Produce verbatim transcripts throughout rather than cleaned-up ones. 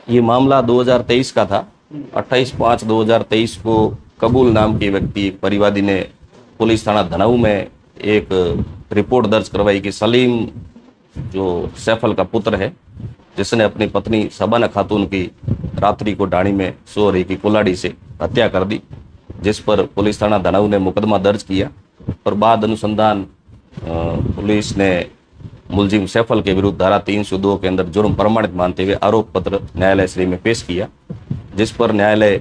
ये मामला दो हज़ार तेईस का था। अट्ठाईस पाँच दो हज़ार तेईस को कबूल नाम के व्यक्ति, एक परिवादी ने पुलिस थाना धनाऊ में एक रिपोर्ट दर्ज करवाई कि सलीम जो सैफल का पुत्र है, जिसने अपनी पत्नी शबाना खातून की रात्रि को ढाणी में सो रही की कुल्हाड़ी से हत्या कर दी, जिस पर पुलिस थाना धनाऊ ने मुकदमा दर्ज किया। और बाद अनुसंधान पुलिस ने मुलजिम सैफल के विरुद्ध धारा तीन सौ दो के अंदर जुर्म प्रमाणित मानते हुए आरोप पत्र न्यायालय श्री में पेश किया, जिस पर न्यायालय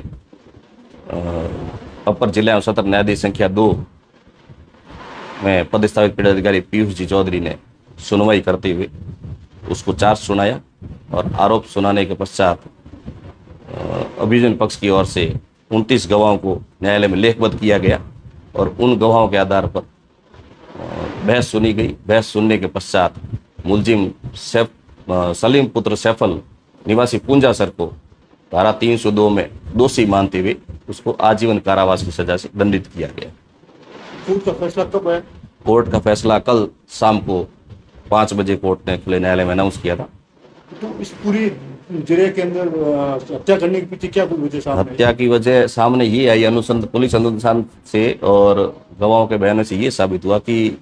अपर जिला एवं सत्र न्यायाधीश संख्या दो में पदस्थापित पीड़ाधिकारी पीयूष जी चौधरी ने सुनवाई करते हुए उसको चार्ज सुनाया। और आरोप सुनाने के पश्चात अभियोजन पक्ष की ओर से उनतीस गवाहों को न्यायालय में लेखबद्ध किया गया और उन गवाहों के आधार पर बहस सुनी गई। बहस सुनने के पश्चात मुलजिम सैफ सलीम पुत्र सैफल निवासी पुंजासर को धारा तीन सौ दो में दोषी मानते हुए उसको आजीवन कारावास की सजा से दंडित किया गया। कोर्ट का फैसला कब है? कोर्ट का फैसला कल शाम को पाँच बजे कोर्ट ने खुले न्यायालय में अनाउंस किया था। तो इस पूरी जिले के अंदर हत्या करने के पीछे क्या कोई वजह सामने? हत्या की वजह सामने ये आई, अनुसंधान पुलिस अनुसंधान से और गवाहों के बयानों से ये साबित हुआ कि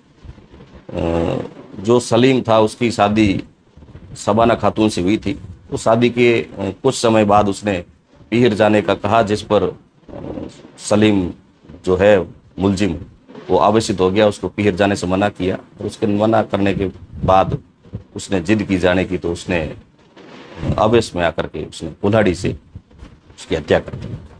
जो सलीम था उसकी शादी शबाना खातून से हुई थी। उस शादी के कुछ समय बाद उसने पीहर जाने का कहा, जिस पर सलीम जो है मुलजिम वो आवेशित हो गया, उसको पीहर जाने से मना किया। और उसके मना करने के बाद उसने जिद की जाने की, तो उसने आवेश में आकर के उसने कुल्हाड़ी से उसकी हत्या कर दी।